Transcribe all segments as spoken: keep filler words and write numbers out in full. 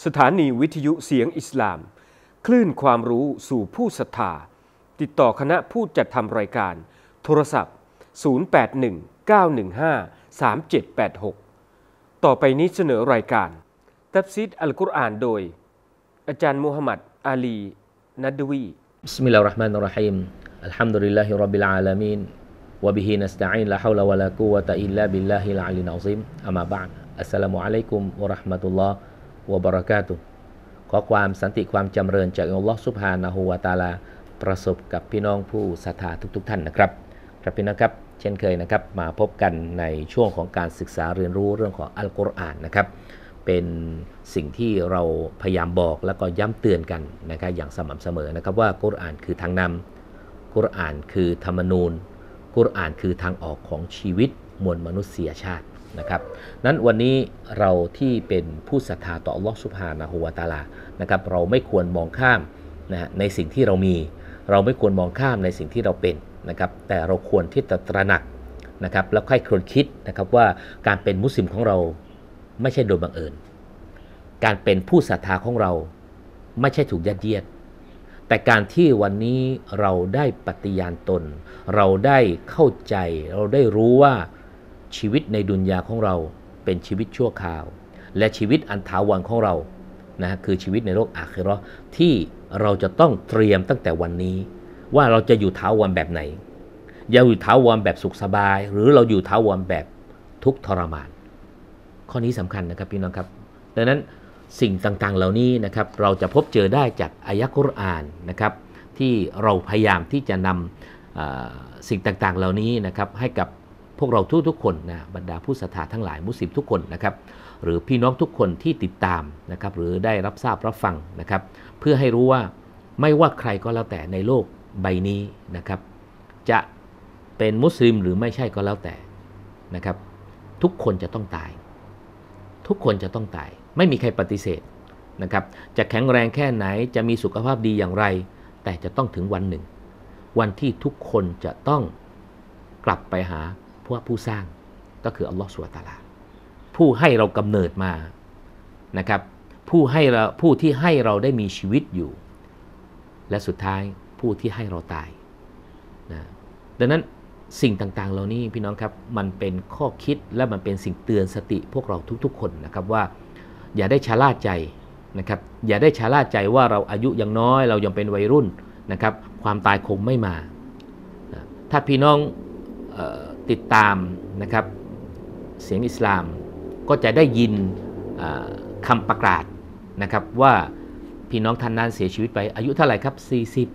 สถานีวิทยุเสียงอิสลามคลื่นความรู้สู่ผู้ศรัทธาติดต่อคณะผู้จัดทำรายการโทรศัพท์ศูนย์ แปด หนึ่ง เก้า หนึ่ง ห้า สาม เจ็ด แปด หกต่อไปนี้เสนอรายการตัฟซีรอัลกุรอานโดยอาจารย์มูฮัมหมัดอาลีนัดวีบิสมิลลาฮิรเราะห์มานิรเราะฮีมอัลฮัมดุลิลลาฮิร็อบบิลอาลามีนวะบิฮินัสตะอีนลาฮาวละวะลากุวะตะอิลลาบิลลาฮิลอะลีอัลซีมอะมาบะอ์ดอัสสลามุอะลัยกุมวะเราะห์มะตุลลอฮ์วะบะเราะกาตุฮ์ขอความสันติความจำเริญจากอัลลอฮ์ซุบฮานะฮูวะตะอาลาประสบกับพี่น้องผู้ศรัทธาทุกๆท่านนะครับครับพี่น้องครับเช่นเคยนะครับมาพบกันในช่วงของการศึกษาเรียนรู้เรื่องของอัลกุรอานนะครับเป็นสิ่งที่เราพยายามบอกแล้วก็ย้ำเตือนกันนะครับอย่างสม่ำเสมอนะครับว่ากุรอานคือทางนำกุรอานคือธรรมนูญกุรอานคือทางออกของชีวิตมวลมนุษยชาตินะครับนั้นวันนี้เราที่เป็นผู้ศรัทธาต่ออัลลอฮฺซุบฮานะฮูวะตะอาลานะครับเราไม่ควรมองข้ามนะในสิ่งที่เรามีเราไม่ควรมองข้ามในสิ่งที่เราเป็นนะครับแต่เราควรที่จะตระหนักนะครับแล้วค่อยควรคิดนะครับว่าการเป็นมุสลิมของเราไม่ใช่โดยบังเอิญการเป็นผู้ศรัทธาของเราไม่ใช่ถูกยัดเยียดแต่การที่วันนี้เราได้ปฏิญาณตนเราได้เข้าใจเราได้รู้ว่าชีวิตในดุนยาของเราเป็นชีวิตชั่วคราวและชีวิตอันถาวรของเรานะคือชีวิตในโลกอาคิเราะห์ที่เราจะต้องเตรียมตั้งแต่วันนี้ว่าเราจะอยู่ถาวรแบบไหนอย่าอยู่ถาวรแบบสุขสบายหรือเราอยู่ถาวรแบบทุกข์ทรมานข้อนี้สำคัญนะครับพี่น้องครับดังนั้นสิ่งต่างๆเหล่านี้นะครับเราจะพบเจอได้จากอายะกุรอานนะครับที่เราพยายามที่จะนำสิ่งต่างๆเหล่านี้นะครับให้กับพวกเราทุกๆคนนะบรรดาผู้ศรัทธาทั้งหลายมุสลิมทุกคนนะครับหรือพี่น้องทุกคนที่ติดตามนะครับหรือได้รับทราบรับฟังนะครับเพื่อให้รู้ว่าไม่ว่าใครก็แล้วแต่ในโลกใบนี้นะครับจะเป็นมุสลิมหรือไม่ใช่ก็แล้วแต่นะครับทุกคนจะต้องตายทุกคนจะต้องตายไม่มีใครปฏิเสธนะครับจะแข็งแรงแค่ไหนจะมีสุขภาพดีอย่างไรแต่จะต้องถึงวันหนึ่งวันที่ทุกคนจะต้องกลับไปหาพวกผู้สร้างก็คืออัลลอฮฺซุบฮานะฮูวะตะอาลาผู้ให้เรากำเนิดมานะครับผู้ให้เราผู้ที่ให้เราได้มีชีวิตอยู่และสุดท้ายผู้ที่ให้เราตายนะดังนั้นสิ่งต่างๆเหล่านี้พี่น้องครับมันเป็นข้อคิดและมันเป็นสิ่งเตือนสติพวกเราทุกๆคนนะครับว่าอย่าได้ชะล่าใจนะครับอย่าได้ชะล่าใจว่าเราอายุยังน้อยเรายังเป็นวัยรุ่นนะครับความตายคงไม่มาถ้าพี่น้องเอ่อติดตามนะครับเสียงอิสลามก็จะได้ยินคำประกาศนะครับว่าพี่น้องท่านนั้นเสียชีวิตไปอายุเท่าไหร่ครับสี่สิบ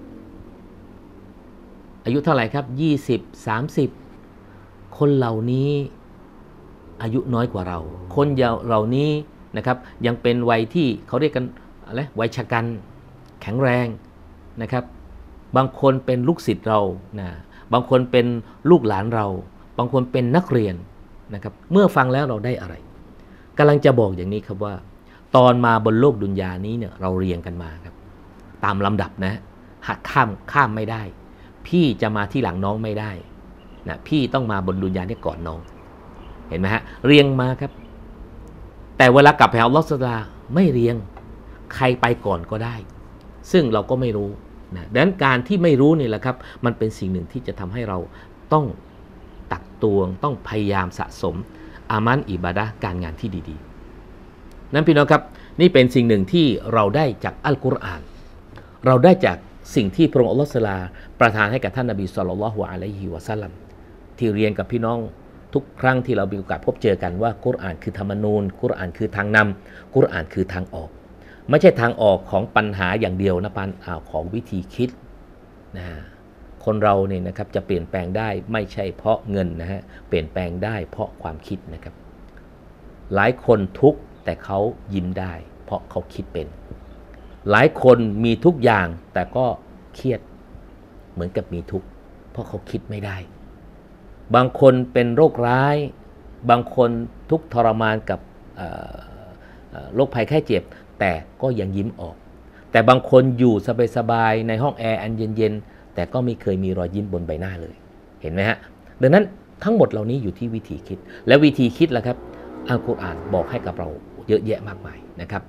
อายุเท่าไหร่ครับยี่สิบ สามสิบคนเหล่านี้อายุน้อยกว่าเราคนเหล่านี้นะครับยังเป็นวัยที่เขาเรียกกันอะไรวัยชะกันแข็งแรงนะครับบางคนเป็นลูกศิษย์เรานะบางคนเป็นลูกหลานเราบางคนเป็นนักเรียนนะครับเมื่อฟังแล้วเราได้อะไรกำลังจะบอกอย่างนี้ครับว่าตอนมาบนโลกดุนยานี้เนี่ยเราเรียงกันมาครับตามลำดับนะหักข้ามข้ามไม่ได้พี่จะมาที่หลังน้องไม่ได้นะพี่ต้องมาบนดุนยานี้ก่อนน้องเห็นไหมฮะเรียงมาครับแต่เวลากลับไปหาอัลเลาะห์ซุบฮานะฮูวะตะอาลาไม่เรียงใครไปก่อนก็ได้ซึ่งเราก็ไม่รู้นะดังนั้นการที่ไม่รู้นี่แหละครับมันเป็นสิ่งหนึ่งที่จะทำให้เราต้องตักตวงต้องพยายามสะสมอามันอิบาดะห์การงานที่ดีๆนั้นพี่น้องครับนี่เป็นสิ่งหนึ่งที่เราได้จากอัลกุรอานเราได้จากสิ่งที่พระองค์อัลเลาะห์ซุบฮานะฮูวะตะอาลาประทานให้กับท่านนบีศ็อลลัลลอฮุอะลัยฮิวะซัลลัมที่เรียนกับพี่น้องทุกครั้งที่เรามีโอกาสพบเจอกันว่ากุรอานคือธรรมนูญกุรอานคือทางนำกุรอานคือทางออกไม่ใช่ทางออกของปัญหาอย่างเดียวนะปัญหาของวิธีคิดนะคนเราเนี่ยนะครับจะเปลี่ยนแปลงได้ไม่ใช่เพราะเงินนะฮะเปลี่ยนแปลงได้เพราะความคิดนะครับหลายคนทุกข์แต่เขายิ้มได้เพราะเขาคิดเป็นหลายคนมีทุกอย่างแต่ก็เครียดเหมือนกับมีทุกข์เพราะเขาคิดไม่ได้บางคนเป็นโรคร้ายบางคนทุกข์ทรมานกับโรคภัยไข้เจ็บแต่ก็ยังยิ้มออกแต่บางคนอยู่สบายๆในห้องแอร์อันเย็นๆแต่ก็ไม่เคยมีรอยยิ้มบนใบหน้าเลยเห็นไหมฮะดังนั้นทั้งหมดเหล่านี้อยู่ที่วิธีคิดและวิธีคิดล่ะครับอัลกุรอานบอกให้กับเราเยอะแยะมากมายนะครับ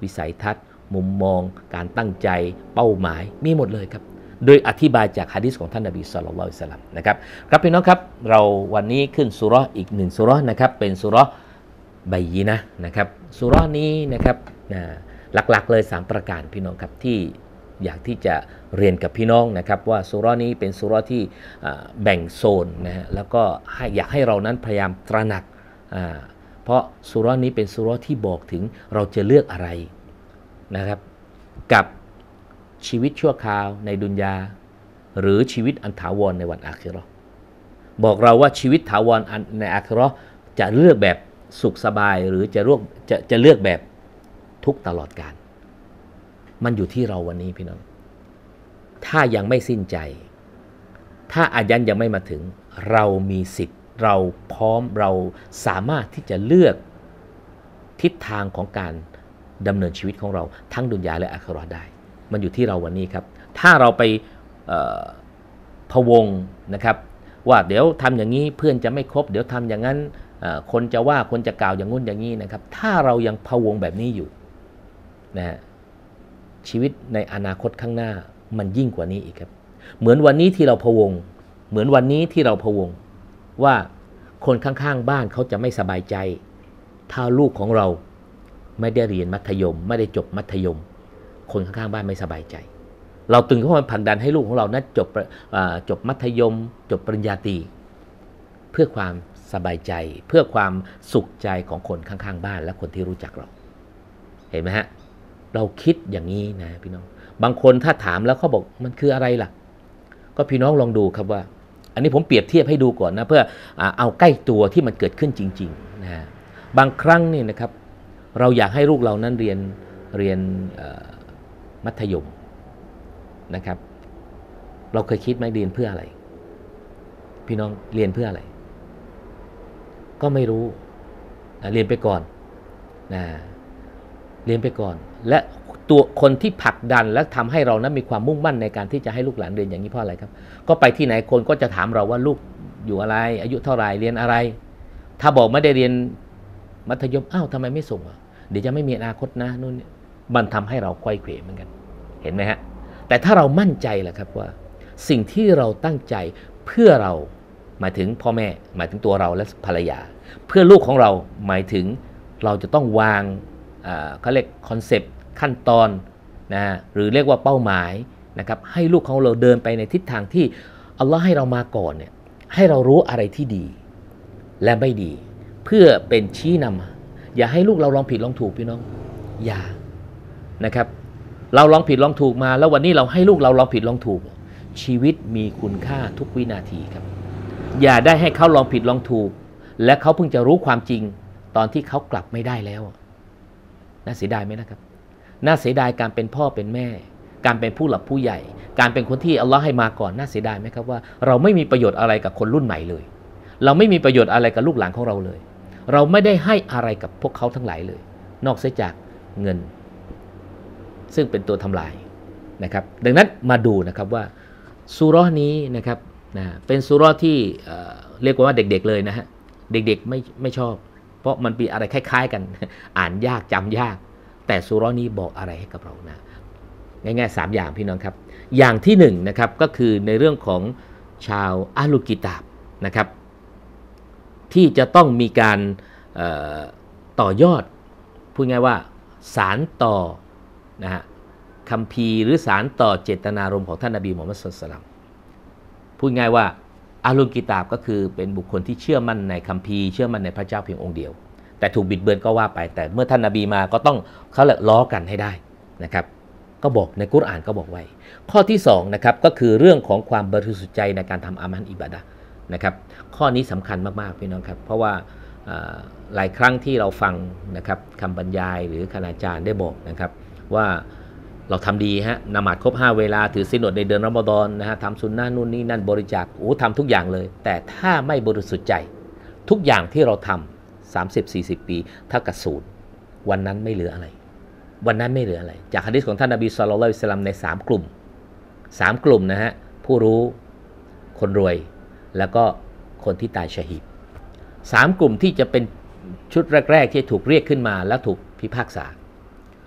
วิสัยทัศน์มุมมองการตั้งใจเป้าหมายมีหมดเลยครับโดยอธิบายจากหะดีษของท่านนบีศ็อลลัลลอฮุอะลัยฮิวะซัลลัมนะครับครับพี่น้องครับเราวันนี้ขึ้นซูเราะห์อีกหนึ่งซูเราะห์นะครับเป็นซูเราะห์บัยยินะห์นะครับซูเราะห์นี้นะครับหลักๆเลยสามประการพี่น้องครับที่อยากที่จะเรียนกับพี่น้องนะครับว่าซูเราะห์นี้เป็นซูเราะห์ที่แบ่งโซนนะฮะแล้วก็ให้อยากให้เรานั้นพยายามตระหนักเพราะซูเราะห์นี้เป็นซูเราะห์ที่บอกถึงเราจะเลือกอะไรนะครับกับชีวิตชั่วคราวในดุนยาหรือชีวิตอันถาวรในวันอาคิเราะห์บอกเราว่าชีวิตถาวรในอาคิเราะห์จะเลือกแบบสุขสบายหรือจะเลือกจะจะเลือกแบบทุกตลอดกาลมันอยู่ที่เราวันนี้พี่น้องถ้ายังไม่สิ้นใจถ้าอายันยังไม่มาถึงเรามีสิทธิ์เราพร้อมเราสามารถที่จะเลือกทิศทางของการดำเนินชีวิตของเราทั้งดุนยาและอาคิเราะห์ได้มันอยู่ที่เราวันนี้ครับถ้าเราไปพะวงนะครับว่าเดี๋ยวทำอย่างนี้เพื่อนจะไม่คบเดี๋ยวทำอย่างนั้นคนจะว่าคนจะกล่าวอย่างงู้นอย่างนี้นะครับถ้าเรายังพะวงแบบนี้อยู่นะชีวิตในอนาคตข้างหน้ามันยิ่งกว่านี้อีกครับเหมือนวันนี้ที่เราพะวงเหมือนวันนี้ที่เราพะวงว่าคนข้างๆบ้านเขาจะไม่สบายใจถ้าลูกของเราไม่ได้เรียนมัธยมไม่ได้จบมัธยมคนข้างๆบ้านไม่สบายใจเราตึงเข้ามาผลักดันให้ลูกของเรานั้นจบจบมัธยมจบปริญญาตรีเพื่อความสบายใจเพื่อความสุขใจของคนข้างๆบ้านและคนที่รู้จักเราเห็นไหมฮะเราคิดอย่างนี้นะพี่น้องบางคนถ้าถามแล้วเขาบอกมันคืออะไรล่ะก็พี่น้องลองดูครับว่าอันนี้ผมเปรียบเทียบให้ดูก่อนนะเพื่อเอาใกล้ตัวที่มันเกิดขึ้นจริงๆนะบางครั้งนี่นะครับเราอยากให้ลูกเรานั้นเรียนเรียนมัธยมนะครับเราเคยคิดไหมเรียนเพื่ออะไรพี่น้องเรียนเพื่ออะไรก็ไม่รู้นะเรียนไปก่อนนะเรียนไปก่อนและตัวคนที่ผลักดันและทำให้เรานั้นมีความมุ่งมั่นในการที่จะให้ลูกหลานเรียนอย่างนี้เพราะอะไรครับก็ไปที่ไหนคนก็จะถามเราว่าลูกอยู่อะไรอายุเท่าไหร่เรียนอะไรถ้าบอกไม่ได้เรียนมัธยมอ้าวทำไมไม่ส่งอ่ะเดี๋ยวจะไม่มีอนาคตนะนู่นมันทำให้เราไขว้เขวเหมือนกันเห็นไหมฮะแต่ถ้าเรามั่นใจแหละครับว่าสิ่งที่เราตั้งใจเพื่อเราหมายถึงพ่อแม่หมายถึงตัวเราและภรรยาเพื่อลูกของเราหมายถึงเราจะต้องวางเขาเรียกคอนเซปต์ขั้นตอนนะหรือเรียกว่าเป้าหมายนะครับให้ลูกของเราเดินไปในทิศทางที่อัลลอฮ์ให้เรามาก่อนเนี่ยให้เรารู้อะไรที่ดีและไม่ดีเพื่อเป็นชี้นำอย่าให้ลูกเราลองผิดลองถูกพี่น้องอย่านะครับเราลองผิดลองถูกมาแล้ววันนี้เราให้ลูกเราลองผิดลองถูกชีวิตมีคุณค่าทุกวินาทีครับอย่าได้ให้เขาลองผิดลองถูกและเขาเพิ่งจะรู้ความจริงตอนที่เขากลับไม่ได้แล้วน่าเสียดายไหมนะครับน่าเสียดายการเป็นพ่อเป็นแม่การเป็นผู้หลักผู้ใหญ่การเป็นคนที่อัลลอฮ์ให้มาก่อนน่าเสียดายไหมครับว่าเราไม่มีประโยชน์อะไรกับคนรุ่นใหม่เลยเราไม่มีประโยชน์อะไรกับลูกหลานของเราเลยเราไม่ได้ให้อะไรกับพวกเขาทั้งหลายเลยนอกเสียจากเงินซึ่งเป็นตัวทำลายนะครับดังนั้นมาดูนะครับว่าซูเราะห์นี้นะครับนะเป็นซูเราะห์ที่เอ่อเรียกว่าเด็กๆเลยนะฮะเด็กๆไม่ไม่ชอบเพราะมันมีอะไรคล้ายๆกันอ่านยากจำยากแต่ซูเราะห์นี้บอกอะไรให้กับเรานะง่ายๆสามอย่างพี่น้องครับอย่างที่หนึ่งนะครับก็คือในเรื่องของชาวอะห์ลุลกิตาบนะครับที่จะต้องมีการต่อยอดพูดง่ายว่าสารต่อนะฮะคัมภีร์หรือสารต่อเจตนารมณ์ของท่านนบีมุฮัมมัดศ็อลลัลลอฮุอะลัยฮิวะซัลลัมพูดง่ายว่าอะห์ลุลกิตาบก็คือเป็นบุคคลที่เชื่อมั่นในคัมภีร์เชื่อมั่นในพระเจ้าเพียงองค์เดียวแต่ถูกบิดเบือนก็ว่าไปแต่เมื่อท่านนบีมาก็ต้องเขาเลยล้อกันให้ได้นะครับก็บอกในกุรอานก็บอกไว้ข้อที่สองนะครับก็คือเรื่องของความบริสุทธิ์ใจในการทำอามัลอิบาดะห์นะครับข้อนี้สำคัญมากๆพี่น้องครับเพราะว่าหลายครั้งที่เราฟังนะครับคำบรรยายหรือคณาจารย์ได้บอกนะครับว่าเราทำดีฮะนมาดครบห้าเวลาถือศีลอดในเดือนรอมฎอนนะฮะทำซุนนะห์นู่นนี่นั่นบริจาคโอ้ทำทุกอย่างเลยแต่ถ้าไม่บริสุทธิ์ใจทุกอย่างที่เราทำสามสิบสี่สิบปีเท่ากับศูนย์วันนั้นไม่เหลืออะไรวันนั้นไม่เหลืออะไรจากหะดีษของท่านนบีศ็อลลัลลอฮุอะลัยฮิวะซัลลัมในสามกลุ่มสามกลุ่มนะฮะผู้รู้คนรวยแล้วก็คนที่ตายชะฮีดสามกลุ่มที่จะเป็นชุดแรกๆที่ถูกเรียกขึ้นมาแล้วถูกพิพากษา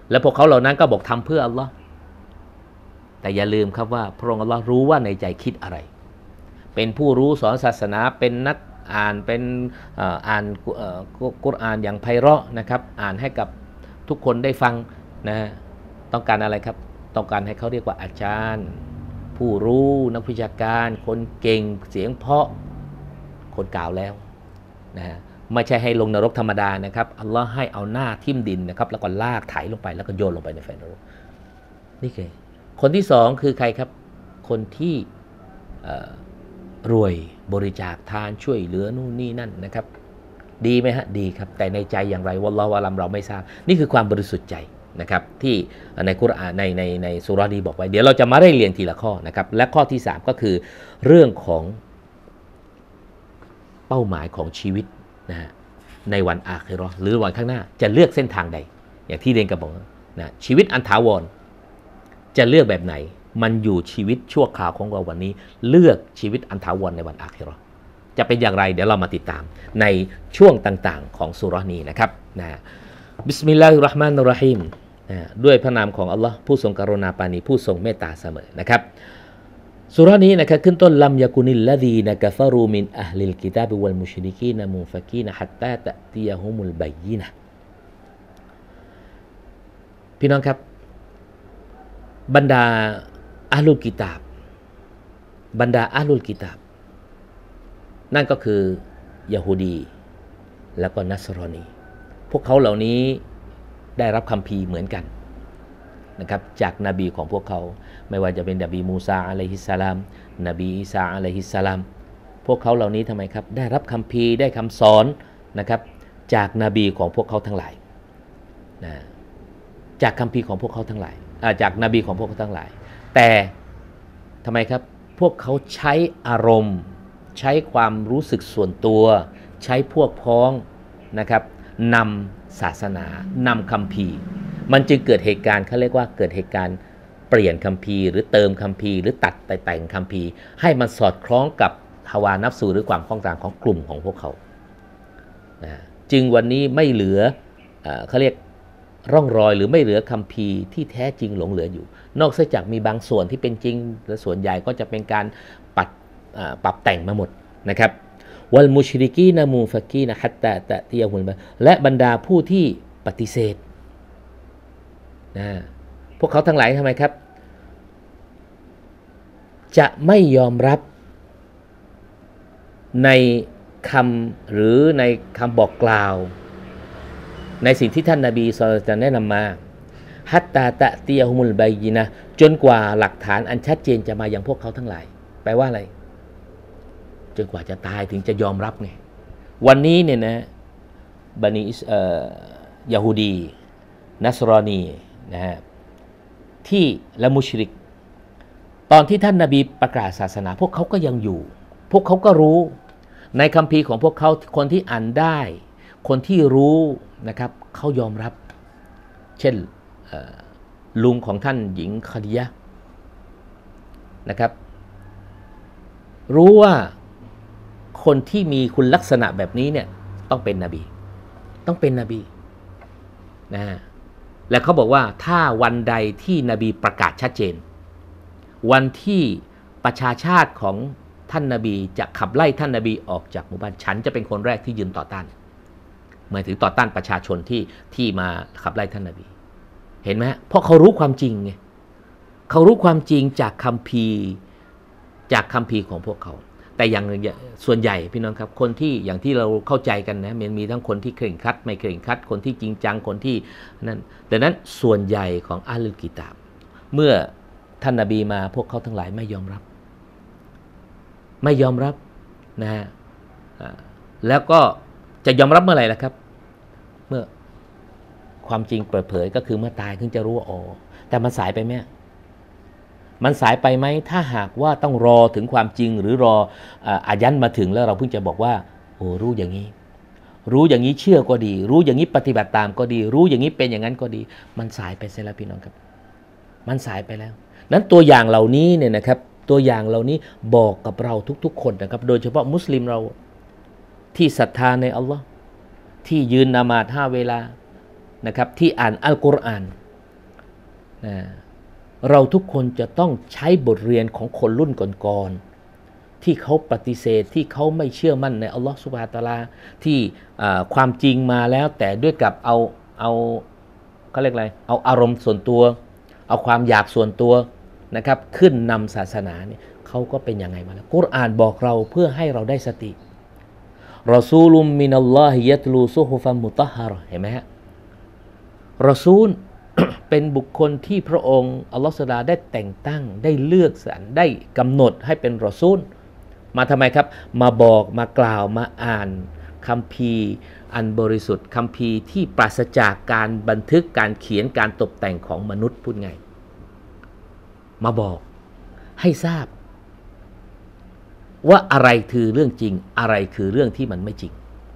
และพวกเขาเหล่านั้นก็บอกทำเพื่ออัลลอฮ์แต่อย่าลืมครับว่าพระองค์อัลลอฮ์รู้ว่าในใจคิดอะไรเป็นผู้รู้สอนศาสนาเป็นนักอ่านเป็นอ่านกุรอานอย่างไพเราะนะครับอ่านให้กับทุกคนได้ฟังนะต้องการอะไรครับต้องการให้เขาเรียกว่าอาจารย์ผู้รู้นักวิชาการคนเก่งเสียงเพราะคนกล่าวแล้วนะไม่ใช่ให้ลงนรกธรรมดานะครับอัลลอฮ์ให้เอาหน้าทิ่มดินนะครับแล้วก็ลากไถลงไปแล้วก็โยนลงไปในไฟนรกนี่คือคนที่สองคือใครครับคนที่รวยบริจาคทานช่วยเหลือนู่นนี่นั่นนะครับดีไหมฮะดีครับแต่ในใจอย่างไรวัลลอฮุอะลัมเราไม่ทราบนี่คือความบริสุทธิ์ใจนะครับที่ในกุรอานในในในซูเราะห์นี้บอกไว้เดี๋ยวเราจะมาไล่เรียงทีละข้อนะครับและข้อที่สามก็คือเรื่องของเป้าหมายของชีวิตนะฮะในวันอาคิเราะห์หรือวันข้างหน้าจะเลือกเส้นทางใดอย่างที่เรียนกับบอกนะชีวิตอันถาวรจะเลือกแบบไหนมันอยู่ชีวิตชั่วคราวของเราวันนี้เลือกชีวิตอันถาวรในวันอาคิเราะห์จะเป็นอย่างไรเดี๋ยวเรามาติดตามในช่วงต่างๆของซูเราะห์นี้นะครับนะบิสมิลลาฮิรเราะห์มานิรเราะฮีมนะด้วยพระนามของอัลลอฮ์ผู้ทรงกรุณาปราณีผู้ทรงเมตตาเสมอนะครับซูเราะห์นี้นะครับขึ้นต้นลัมยะกุนิลลซีนะกะฟะรูมินอะฮลิลกิตาบวัลมุชริกีนมุนฟะกีนฮัตตาตะติยะฮุมุลบัยยินะห์พี่น้องครับบรรดาอะห์ลุลกิตาบบรรดาอะห์ลุลกิตาบนั่นก็คือยะฮูดีแล้วก็นัสรอนีพวกเขาเหล่านี้ได้รับคัมภีร์เหมือนกันนะครับจากนบีของพวกเขาไม่ว่าจะเป็นนบีมูซาอะลัยฮิสสลามนบีอีสาอะลัยฮิสสลามพวกเขาเหล่านี้ทำไมครับได้รับคัมภีร์ได้คำสอนนะครับจากนบีของพวกเขาทั้งหลายนะจากคัมภีร์ของพวกเขาทั้งหลายจากนบีของพวกเขาทั้งหลายแต่ทำไมครับพวกเขาใช้อารมณ์ใช้ความรู้สึกส่วนตัวใช้พวกพ้องนะครับนำศาสนานำคัมภีร์มันจึงเกิดเหตุการณ์เขาเรียกว่าเกิดเหตุการณ์เปลี่ยนคัมภีร์หรือเติมคัมภีร์หรือตัดแต่งคัมภีร์ให้มันสอดคล้องกับฮาวานัฟซูหรือความต้องการของกลุ่มของพวกเขาจึงวันนี้ไม่เหลือเขาเรียกร่องรอยหรือไม่เหลือคัมภีร์ที่แท้จริงหลงเหลืออยู่นอกจากมีบางส่วนที่เป็นจริงและส่วนใหญ่ก็จะเป็นการปัดปรับแต่งมาหมดนะครับวัลมุชริกีนะมูฟักีนะฮัตตะตะติยะฮุลบะและบรรดาผู้ที่ปฏิเสธนะพวกเขาทั้งหลายทำไมครับจะไม่ยอมรับในคำหรือในคำบอกกล่าวในสิ่งที่ท่านนบีศ็อลลัลลอฮุอะลัยฮิวะซัลลัมแนะนำมาฮัตตาตะติยะฮุมุลบัยยินะห์จนกว่าหลักฐานอันชัดเจนจะมาอย่างพวกเขาทั้งหลายแปลว่าอะไรจนกว่าจะตายถึงจะยอมรับไงวันนี้เนี่ยนะบันิเอ่อยะฮูดีนัสรอนีนะฮะที่ละมุชริกตอนที่ท่านนบีประกาศศาสนาพวกเขาก็ยังอยู่พวกเขาก็รู้ในคัมภีร์ของพวกเขาคนที่อ่านได้คนที่รู้นะครับเขายอมรับเช่นลุงของท่านหญิงคดียะห์นะครับรู้ว่าคนที่มีคุณลักษณะแบบนี้เนี่ยต้องเป็นนบีต้องเป็นนบีนะฮะและเขาบอกว่าถ้าวันใดที่นบีประกาศชัดเจนวันที่ประชาชาติของท่านนบีจะขับไล่ท่านนบีออกจากหมู่บ้านฉันจะเป็นคนแรกที่ยืนต่อต้านหมายถึงต่อต้านประชาชนที่ที่มาขับไล่ท่านนบีเห็นไหมเพราะเขารู้ความจริงไงเขารู้ความจริงจากคัมภีร์จากคัมภีร์ของพวกเขาแต่อย่างส่วนใหญ่พี่น้องครับคนที่อย่างที่เราเข้าใจกันนะมันมีทั้งคนที่เคร่งครัดไม่เคร่งครัดคนที่จริงจังคนที่นั่นดังนั้นส่วนใหญ่ของอะห์ลุลกิตาบเมื่อท่านนบีมาพวกเขาทั้งหลายไม่ยอมรับไม่ยอมรับนะฮะแล้วก็จะยอมรับเมื่อไหร่ล่ะครับเมื่อความจริงเปิดเผยก็คือเมื่อตายถึงจะรู้ว่าอ๋อแต่มันสายไปไหมมันสายไปไหมถ้าหากว่าต้องรอถึงความจริงหรือรออายันมาถึงแล้วเราเพิ่งจะบอกว่าโอ้รู้อย่างนี้รู้อย่างนี้เชื่อก็ดีรู้อย่างนี้ปฏิบัติตามก็ดีรู้อย่างนี้เป็นอย่างนั้นก็ดีมันสายไปเสียแล้วพี่น้องครับมันสายไปแล้วนั้นตัวอย่างเหล่านี้เนี่ยนะครับตัวอย่างเหล่านี้บอกกับเราทุกๆคนนะครับโดยเฉพาะมุสลิมเราที่ศรัทธาในอัลลอฮ์ที่ยืนนามาตห้าเวลานะครับที่อ่านอัลกุรอานนะเราทุกคนจะต้องใช้บทเรียนของคนรุ่นก่อนๆที่เขาปฏิเสธที่เขาไม่เชื่อมั่นในอัลลอฮฺซุบฮานะฮูวะตะอาลาที่ความจริงมาแล้วแต่ด้วยกับเอาเอาเขาเรียกอะไรเอาอารมณ์ส่วนตัวเอาความอยากส่วนตัวนะครับขึ้นนำศาสนาเนี่ยเขาก็เป็นยังไงมาแล้วกุรอานบอกเราเพื่อให้เราได้สติรอซูลุมมินัลลอฮิยะตลูซุฮุฟัมมุตะฮาระเห็นไหมฮะรอซูล เป็นบุคคลที่พระองค์อัลลอฮฺสุบฮานะฮูวะตะอาลาได้แต่งตั้งได้เลือกสรรได้กำหนดให้เป็นรอซูลมาทำไมครับมาบอกมากล่าวมาอ่านคัมภีร์อันบริสุทธิ์คัมภีร์ที่ปราศจากการบันทึกการเขียนการตกแต่งของมนุษย์พูดไงมาบอกให้ทราบว่าอะไรคือเรื่องจริงอะไรคือเรื่องที่มันไม่จริง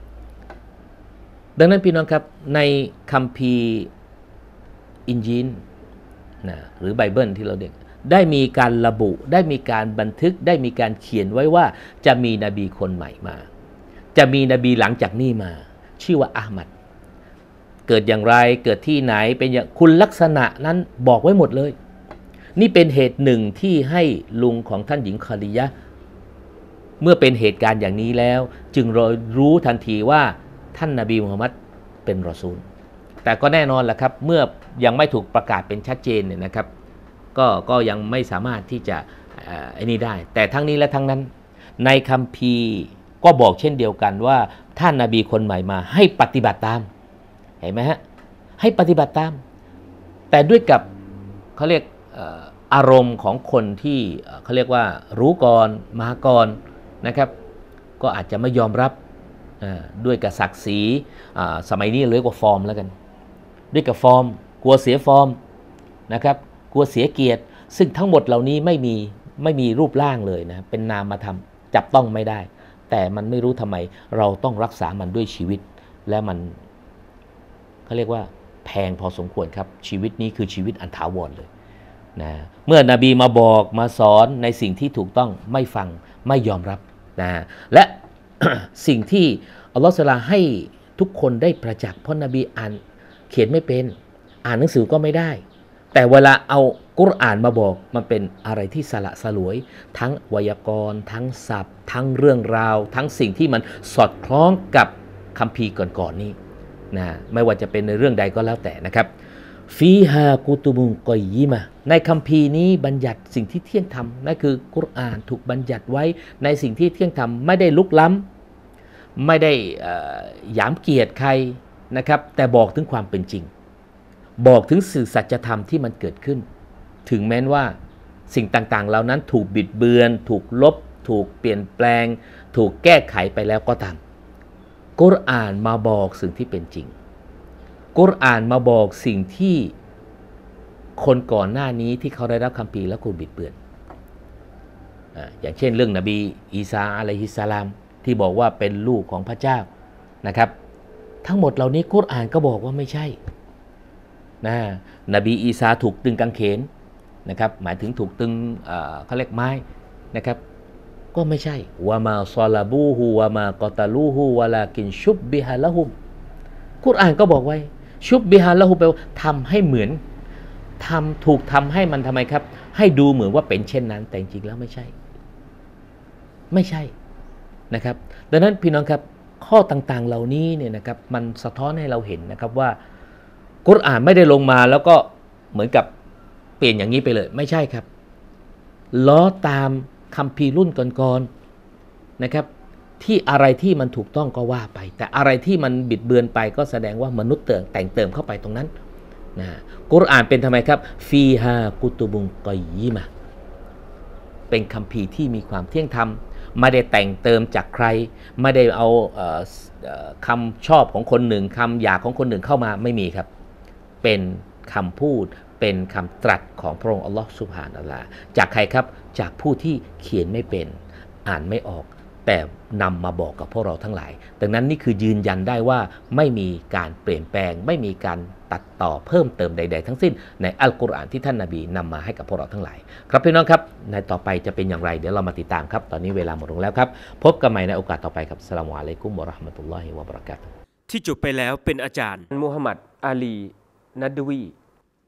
ดังนั้นพี่น้องครับในคัมภีร์อินจีลนะหรือไบเบิลที่เราเด็กได้มีการระบุได้มีการบันทึกได้มีการเขียนไว้ว่าจะมีนบีคนใหม่มาจะมีนบีหลังจากนี้มาชื่อว่าอะห์มัดเกิดอย่างไรเกิดที่ไหนเป็นอย่างคุณลักษณะนั้นบอกไว้หมดเลยนี่เป็นเหตุหนึ่งที่ให้ลุงของท่านหญิงคอดียะห์เมื่อเป็นเหตุการณ์อย่างนี้แล้วจึงรู้ทันทีว่าท่านนบีมุฮัมมัดเป็นรอซูลแต่ก็แน่นอนแหละครับเมื่อยังไม่ถูกประกาศเป็นชัดเจนเนี่ยนะครับก็ก็ยังไม่สามารถที่จะไอ้นี่ได้แต่ทั้งนี้และทั้งนั้นในคัมภีร์ก็บอกเช่นเดียวกันว่าท่านนบีคนใหม่มาให้ปฏิบัติตามเห็นไหมฮะให้ปฏิบัติตามแต่ด้วยกับเขาเรียกอารมณ์ของคนที่เขาเรียกว่ารู้ก่อนมาก่อนนะครับก็อาจจะไม่ยอมรับด้วยกับศักดิ์ศรีสมัยนี้เรียกว่าฟอร์มแล้วกันด้วยกับฟอร์มกลัวเสียฟอร์มนะครับกลัวเสียเกียรติซึ่งทั้งหมดเหล่านี้ไม่มีไม่มีรูปร่างเลยนะเป็นนามธรรมจับต้องไม่ได้แต่มันไม่รู้ทำไมเราต้องรักษามันด้วยชีวิตและมันเขาเรียกว่าแพงพอสมควรครับชีวิตนี้คือชีวิตอันถาวรเลยนะเมื่อนบีมาบอกมาสอนในสิ่งที่ถูกต้องไม่ฟังไม่ยอมรับนะและ สิ่งที่อัลลอฮฺสุบฮานะฮูวะตะอาลาให้ทุกคนได้ประจักษ์เพราะนบีอ่านเขียนไม่เป็นอ่านหนังสือก็ไม่ได้แต่เวลาเอากุรอานมาบอกมันเป็นอะไรที่สละสลวยทั้งไวยากรณ์ทั้งศัพท์ทั้งเรื่องราวทั้งสิ่งที่มันสอดคล้องกับคัมภีร์ก่อนๆ นี้นะไม่ว่าจะเป็นในเรื่องใดก็แล้วแต่นะครับฟีฮากุตุบุงกอยยิมะในคัมภีร์นี้บัญญัติสิ่งที่เที่ยงธรรมนั่นคือกุรอานถูกบัญญัติไว้ในสิ่งที่เที่ยงธรรมไม่ได้ลุกล้ำไม่ได้หยามเกียรติใครนะครับแต่บอกถึงความเป็นจริงบอกถึงสื่อสัจธรรมที่มันเกิดขึ้นถึงแม้ว่าสิ่งต่างๆเหล่านั้นถูกบิดเบือนถูกลบถูกเปลี่ยนแปลงถูกแก้ไขไปแล้วก็ตามกุรอานมาบอกสิ่งที่เป็นจริงกุรอานมาบอกสิ่งที่คนก่อนหน้านี้ที่เขาได้รับคัมภีร์แล้วคุณบิดเบือน อ, อย่างเช่นเรื่องนบีอีสาอะลัยฮิสสลามที่บอกว่าเป็นลูกของพระเจ้านะครับทั้งหมดเหล่านี้กุรอานก็บอกว่าไม่ใช่นะนบีอีสาถูกตึงกางเขนนะครับหมายถึงถูกตึงเขาเรียกไม้นะครับก็ไม่ใช่วะมาซอลาบูฮูวะมากอตาลูฮูวะลากินชุบบิฮะละฮุมกุรอานก็บอกไว้ชุบบิฮะละฮุมแปลว่าทำให้เหมือนทำถูกทำให้มันทำไมครับให้ดูเหมือนว่าเป็นเช่นนั้นแต่จริงแล้วไม่ใช่ไม่ใช่นะครับดังนั้นพี่น้องครับข้อต่างๆเหล่านี้เนี่ยนะครับมันสะท้อนให้เราเห็นนะครับว่ากุรอานไม่ได้ลงมาแล้วก็เหมือนกับเปลี่ยนอย่างนี้ไปเลยไม่ใช่ครับล้อตามคัมภีร์รุ่นก่อนๆนะครับที่อะไรที่มันถูกต้องก็ว่าไปแต่อะไรที่มันบิดเบือนไปก็แสดงว่ามนุษย์เติมแต่งเติมเข้าไปตรงนั้นนะกุรอานเป็นทำไมครับฟีฮากุตุบุงกอยยิมะเป็นคัมภีร์ที่มีความเที่ยงธรรมไม่ได้แต่งเติมจากใครไม่ได้เอาเอ่อเอ่อคำชอบของคนหนึ่งคำอยากของคนหนึ่งเข้ามาไม่มีครับเป็นคำพูดเป็นคำตรัสของพระองค์อัลลอฮฺซุบฮานะฮูวะตะอาลาจากใครครับจากผู้ที่เขียนไม่เป็นอ่านไม่ออกแต่นำมาบอกกับพวกเราทั้งหลายดังนั้นนี่คือยืนยันได้ว่าไม่มีการเปลี่ยนแปลงไม่มีการตัดต่อเพิ่มเติมใดๆทั้งสิ้นในอัลกุรอานที่ท่านนบีนำมาให้กับพวกเราทั้งหลายครับพี่น้องครับในต่อไปจะเป็นอย่างไรเดี๋ยวเรามาติดตามครับตอนนี้เวลาหมดลงแล้วครับพบกันใหม่ในโอกาสต่อไปครับอัสสลามุอะลัยกุมวะเราะห์มะตุลลอฮิวะบะเราะกาตุฮ์ที่จบไปแล้วเป็นอาจารย์มูฮัมหมัดอาลีนัดวีผ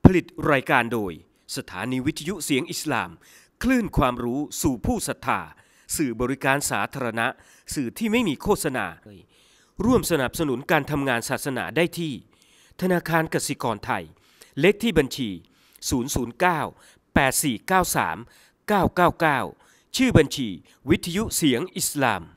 ผลิตรายการโดยสถานีวิทยุเสียงอิสลามคลื่นความรู้สู่ผู้ศรัทธาสื่อบริการสาธารณะสื่อที่ไม่มีโฆษณาร่วมสนับสนุนการทำงานศาสนาได้ที่ธนาคารกสิกรไทยเลขที่บัญชีศูนย์ ศูนย์ เก้า แปด สี่ เก้า สาม เก้า เก้า เก้าชื่อบัญชีวิทยุเสียงอิสลาม